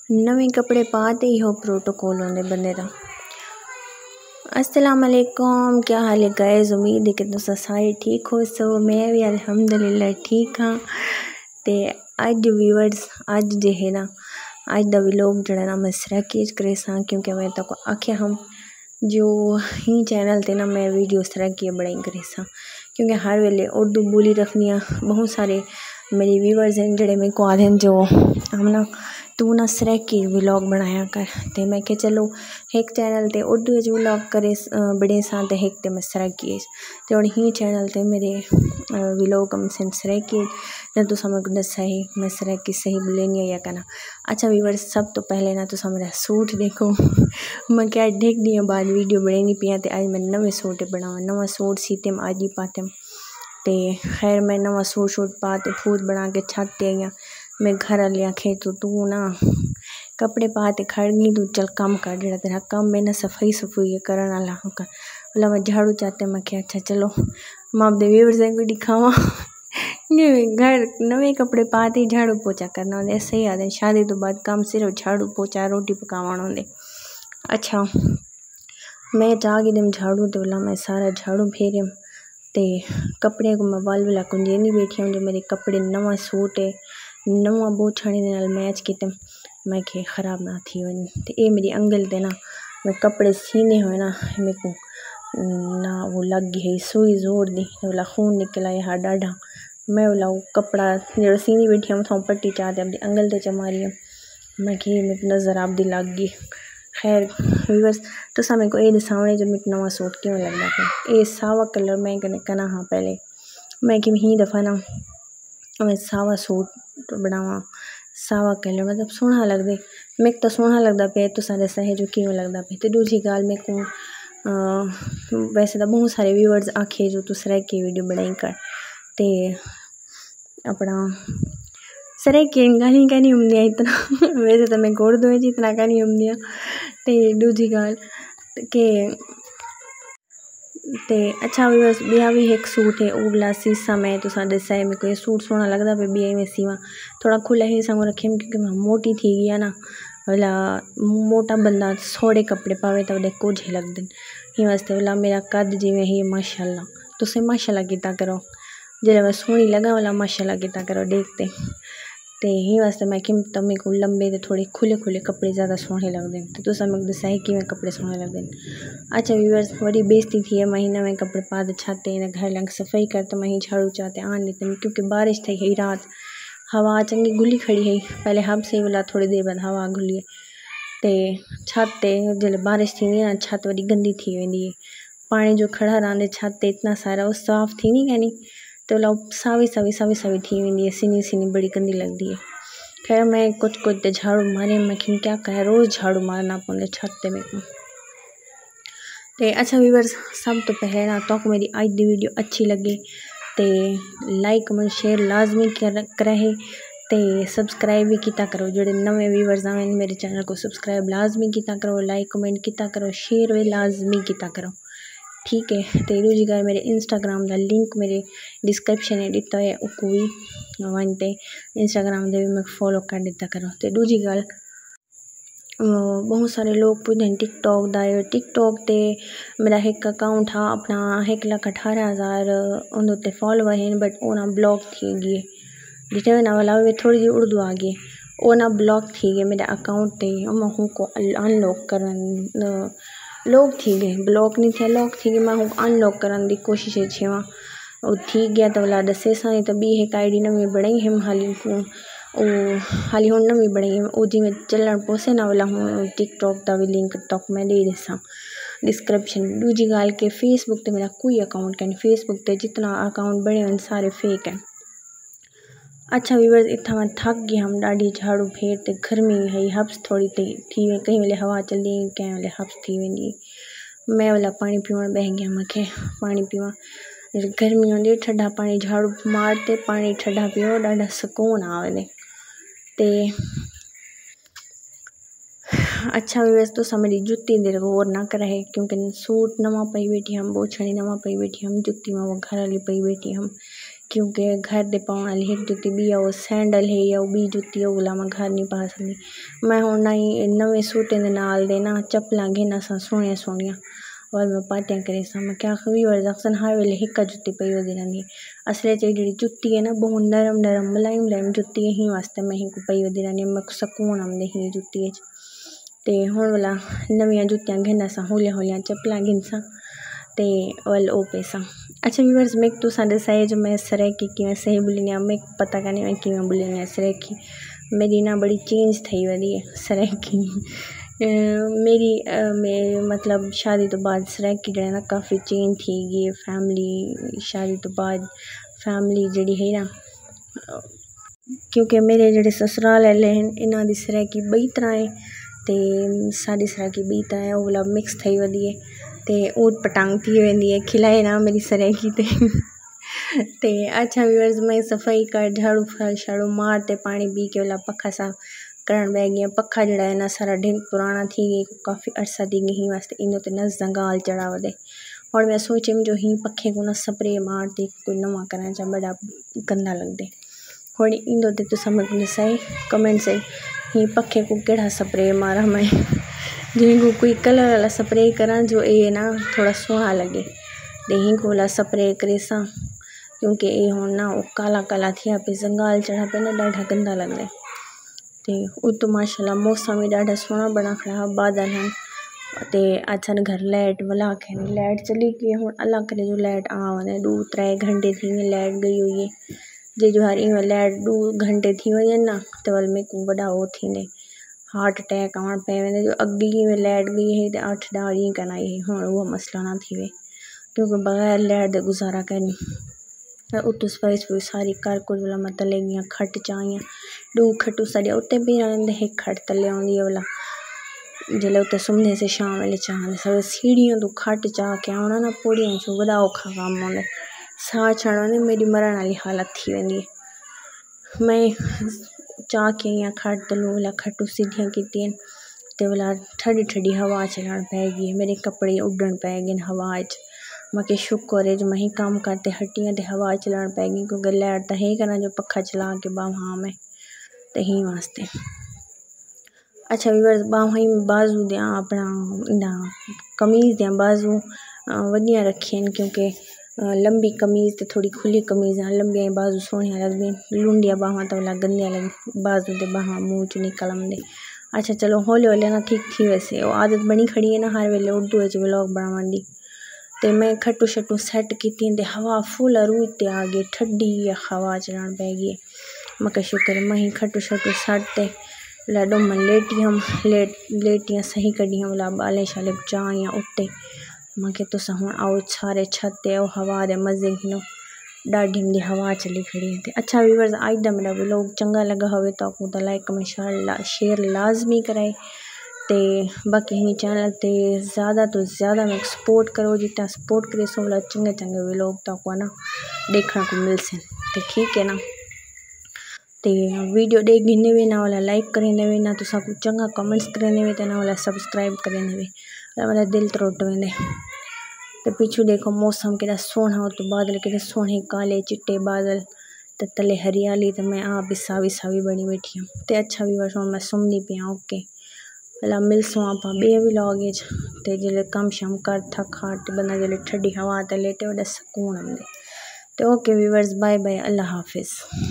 नਵੇਂ कपड़े पाते ही हो प्रोटोकॉल होंदे बंदे दा। अस्सलाम वालेकुम, क्या हाल है गाइस। उम्मीद है कि तुम सारे ठीक हो सो। मैं भी अल्हम्दुलिल्लाह ठीक हाँ। ते अज व्यूअर्स अज जे है ना अज दा व्लॉग जड़ा ना मैं सराकीज करे सा, क्योंकि मैं तो आख्या हम जो ही चैनल ते ना मैं वीडियो सराकी बनाई करे सा, क्योंकि हर वेले उर्दू बोली रखनी। बहुत सारे मेरे व्यूअर्स हैं जड़े मेरे को आते हैं जो हम ना तू ना सराकी व्लॉग बनाया कर। ते मैं के चलो एक चैनल ते उर्दू व्लॉग करे बड़े सा ते एक ते मैं सराकी ते हुण ही चैनल ते मेरे व्लॉग हम सिन सराकी ना तो समझ दसा है मैं सराकी सही बोलेनी है या कना। अच्छा व्यूअर्स सब तो पहले ना तो मेरा सूट देखो मैं क्या देख दी बाद वीडियो बनानी पिया ते आज मैं नवे सूट बनावा, नवा सूट सीते आज ही पाते ते खैर मैं नवा सूट पाते फूट बना के छत ते आई। मैं घर वाले आखे तू ना कपड़े पाते खड़ गई, तू चल कम कर जरा तेरा कम है ना सफाई सफाई करने वाला बोला मैं झाड़ू चाहते। मैं क्या अच्छा चलो मैं अपने व्यूअर्स को दिखावा घर नवे कपड़े पाते ही झाड़ू पोछा करना होंगे। ऐसे ही आते शादी तो बाद काम सिर्फ झाड़ू पोछा रोटी पकावाना होंगे। अच्छा मैं जागी दम झाड़ू तो बोला मैं सारा झाड़ू फेरे ते कपड़े को मैं वाल वाला कुंजे नहीं बैठी हूँ। जो मेरे कपड़े नवा सूट है नवा बहुत छाने दे नाल मैच किते मैं के खराब ना थी वनी ते ये मेरी अंगल ते ना मैं कपड़े सीने हुए ना मेरे को ना वो लग गई है सुई जोर दी बोला खून निकला है डाढ़ा। मैं बोला वो कपड़ा जो सीनी बैठी हूँ तो पट्टी चाहते अपनी अंगल ते चमारी मैं कि मेरे नज़र आप दी लग गई। खैर व्यूअर्स तो मेरे को ये दिसावने जो मेरे नवा सूट क्यों लगता पे ये सावा कलर मैं कना हाँ पहले मैं कि ही दफ़ा ना मैं सावा सूट बनावा सावा कलर मतलब सोहना लगदे मैं तो सोहना लगता पे तो सारे सहे जो क्यों लगता पे। तो दूसरी गाल मेरे को वैसे तो बहुत सारे व्यूअर्स आखे जो तू सराकी वीडियो बनाई कर ते अपना सराकी गाली नहीं होंदियां इतना वैसे तो मैं गोड़ दो इतना का नहीं होंदियां। ते दूसरी गाल के ते अच्छा व्यूअर्स बिया भी एक सूट है वो वाला सीसा मैं तो साढ़े सही मेरे को ये सूट सोहना लगता पे बिया में सीवा थोड़ा खुला ही संग रखे क्योंकि मैं मोटी थी गया ना वाला मोटा बंदा थोड़े कपड़े पावे तो वाले कुछ ही लगते ही वास्ते वाला मेरा कद जिमें ही माशाल्लाह तो से माशाल्लाह किता करो जब मैं सोहनी लगा वाला माशाल्लाह किता करो देखते ते ही वास्ते मैं कि तमें को लंबे ते थोड़े खुले खुले कपड़े ज़्यादा सोहने लगते हैं तो समझ दसा है कि मैं कपड़े सोहने लगते हैं। अच्छा व्यूअर्स बड़ी बेइज्जती थी है महीना में कपड़े पाते छाते ना घर लंग सफाई करते वहीं झाड़ू चाहते आन लेते क्योंकि बारिश थी ही रात हवा चंगी गुली खड़ी है पहले हब से बोला थोड़ी देर बाद हवा गुली ते छत ते जब बारिश थी ना छत वही गंदी थी वेंदी पानी जो खड़ा रहंदे छत ते इतना सारा वो साफ थी नहीं कहनी तो लोग सावी थी वेंदी है सीनी सीनी बड़ी गंदी लगती है। खैर मैं कुछ झाड़ू मारे मैं क्या कह रोज़ झाड़ू मारना पौंदे छत ते मेरे को ते। अच्छा व्यूअर्स सब तो पहले ना तो मेरी आज दी वीडियो अच्छी लगे ते लाइक कमेंट शेयर लाजमी करे ते सब्सक्राइब भी किया करो जोड़े नवे व्यूअर्स आए मेरे चैनल को सब्सक्राइब लाजमी किया करो लाइक कमेंट किया करो शेयर भी लाजमी किया करो ठीक है। तो दूसरी गल मेरे इंस्टाग्राम का लिंक मेरे डिस्क्रिप्शन में दिता है उसको भी वनते इंस्टाग्राम दे भी मैं फॉलो कर दिता करो। तो दूसरी गल बहुत सारे लोग पूछते टिकटॉक दाए टिकटॉक ते मेरा एक अकाउंट था अपना 1,18,000 उन फॉलोवर हैं बट वो ना ब्लॉक थी गए जितने ना वाला थोड़ी जी उर्दू आ गई वो ना ब्लॉक थी गए मेरे अकाउंट ते मैं को अनलॉक कर लॉक थी गए ब्लॉक नहीं थे लॉक थी गई मैं अनलॉक करने की कोशिश है वो थी गया तो वाला दसे सा तो बी एक आईडी नवी बनाई है हाली को हाली हूँ नवी बनाई है वो जिमें चलन पोसे ना वाला हूँ टिकटॉक का भी लिंक तक मैं दे दसा डिस्क्रिप्शन। दूसरी गाल के फेसबुक ते मेरा कोई अकाउंट कैन फेसबुक ते जितना अकाउंट बने हैं सारे फेक हैं। अच्छा व्यूअर्स इतना मैं थक गई हम डाढ़ी झाड़ू फेर ते गर्मी है हब्स थोड़ी थी कहीं वाले हवा चलती कहीं वाले हब्स थी वेंदी मैं वाला पानी पीवन बह गया मैं के पानी पीवा गर्मी होंदी ठंडा पानी झाड़ू मारते पानी ठंडा पियो डाढ़ा सुकून आवे ते। अच्छा व्यूअर्स तो मेरी जुत्ती देर गौर ना करे क्योंकि सूट नवा पई बैठी हम बहुत छड़ी नवा पई बैठी हम जुत्ती में वो घर वाली पई बैठी हम क्योंकि घर दे पाउण वाली एक जुत्ती भी है, वो सैंडल है या वो बी जुत्ती है, ओला मैं घर नहीं पा सकदी। मैं हुण नवें सूटें दे नाल दे ना चप्पलां घेना सा सोहणियां सोहणियां और मैं पार्टियां करे सा। मैं क्या व्यूअर्स आखसन हर वेले हिक्का जुत्ती पई होंदी रैंह्दी है। असले च जेह्ड़ी जुत्ती है ना बहुत नरम नरम मुलायम मुलायम जुत्ती है, ही वास्ते मैं हिंकू पई होंदी रैंह्दी है। मैं सकून आंदे ही जुत्तिये च। ते हुण वाला नवियां जुत्तियां घेना सा, हौलियां हौलियां चप्पलां घिनसां ते वल ओ पेसां। अच्छा व्यूअर्स, मैं तुसां दस्सां जो मैं सरैकी किवें सही बुलिनी आ। मैं पता करनी मैं किवें बुलिनी आ सरैकी। मेरी ना बड़ी चेंज थई वधी है सरैकी। मेरी मतलब शादी तो बाद सरैकी जो है ना काफ़ी चेंज थी गई। फैमिली शादी तो बाद फैमिली जिहड़ी है ना, क्योंकि मेरे जेह्ड़े ससुराल वाले हैं इन्हां दी सरैकी बई तरह है ते साडी सरैकी बई तरह है, ओला मिक्स थई वधी है ते ऊट पटांग थी वेंदी है। खिलाए ना मेरी सरैकी ते अच्छा व्यूअर्स, मैं सफाई कर झाड़ू शाड़ू मार ते पानी पी के वाला पक्खा साफ करण बैठ गई। पक्खा जड़ा है ना सारा ढिंग पुराना थी गई, काफ़ी अरसा थी गई ही वास्ते इन्हों ते ना जंगाल चढ़ा वधे। और मैं सोचे जो ही पक्खे को ना स्प्रे मार दे कोई नवा करना चाह, बड़ा गंदा लगदे। और इंदो ते तुसां मेरे दस्साई कमेंट से ही पक्खे को केड़ा स्प्रे मारा मैं। जिनको कोई कलर वाला स्प्रे करा जो ये ना थोड़ा सोहना लगे ते ही कोला स्प्रे करेसा, क्योंकि ये हुण ना वो काला काला थिया पे जंगाल चढ़ा पे ना ॾाढा गंदा लगदे। ते उतो माशाल्लाह मौसम भी ॾाढा सोहना बना खड़ा, बादल हैं ते अज सन घर लाइट वाला आखे लाइट चली गई हुण अल्लाह करे जो लाइट आ वञे। 2-3 घंटे थी गए लाइट गई हुई है। जे जो हर इवें लाइट 2 घंटे थी वञे ना तो वल में को वॾा हो थींदे, हार्ट अटैक आवण पे वेंदे। जो अॻे में लाइट गई है तो 8-10 ॾींहं खन आई है, हुण उहो मसला ना थी वे, क्योंकि बगैर लाइट दे गुजारा करनी। उत्तों सफाई सफूई सारी कर कुर वाला मैं तले गई खट चाइयां 2 खटू साढ़े उत्ते भी रहंदे, एक खट तले आउंदी वाला जिसले उत्ते सुमने से शाम वेले चाहते सब सीढ़ियों तो खट चाह के आना ना पौड़ियां चो बड़ा औखा काम होंदा। साह चढ़ना ने मेरी मरण वाली हालत थी वेंदी है। मैं चाह के आई खट तलू वाला खटू सीधियां कीतियां ते वाला ठंडी ठंडी हवा चलन पै गई। मेरे कपड़े उड्डण पै गए हवा च। मैं शुक्र है जो मैं ही काम करते हटियां ते हवा चलान पै गई, क्योंकि लाइट तो है करना जो पक्खा चला के बावहाँ में ते ही वास्ते। अच्छा व्यूअर्स, बावहीं बाजू दियाँ अपना इंदा कमीज़ दियाँ बाजू वड्डियां रखियां, क्योंकि लंबी कमीज़ ते थोड़ी खुली कमीज़ लंबियां बाजू सोहनियां लगदियां। लुंडियां बाहां तो वाला गंदियां लगदियां, बाजू दे बाहां मुँह च निकल आंदे। अच्छा चलो हौले हौले ना ठीक थी, वैसे वो आदत बनी खड़ी है ना हर वेले उर्दू च व्लॉग बनावन दी। ते मैं खट्टू शट्टू सैट कीती ते हवा फुल रूह ते आ गई, ठंडी हवा चलान पै गई। मैं शुक्र मैं ही खट्टू शट्टू सट लाडो मैं लेटियां सही कड्डियां वाला बाले शाले चाइयां उत्ते। मैं तुस हुण आओ सारे छत ते आओ हवा दे मजे घिनो, ॾाढी दी हवा चली खड़ी है। अच्छा व्यूअर्स, आज दा मेरा व्लॉग चंगा लगा होवे तो आपको तो लाइक कमेंट शेयर लाजमी कराए ते बाकी ही चैनल ते ज़्यादा तो ज़्यादा मैं सपोर्ट करो, जितना सपोर्ट करे सो वाला चंगे चंगे व्लॉग तो आपको ना देखने को मिल से। तो ठीक है ना, ते वीडियो देख गिने वे ना वाला लाइक करें वे ना, तो सब चंगा कमेंट्स करें वे तो ना वाला सब्सक्राइब करें वे, वाला दिल त्रोट वेंदे। तो पीछू देखो मौसम केड़ा सोहना हो, तो बादल केड़े सोहने काले चिट्टे बादल ते तले हरियाली, तो मैं आप भी सावी बनी बैठी हूँ। तो अच्छा व्यूअर्स, मैं सुमनी पे ओके भला मिलसूँ आप बे व्लॉग ते जिले कम शम कर थक हार बंदा जिले ठंडी हवा ते लेटे वड़ा सुकून आंदे। तो ओके व्यूअर्स, बाय बाय, अल्लाह हाफिज़।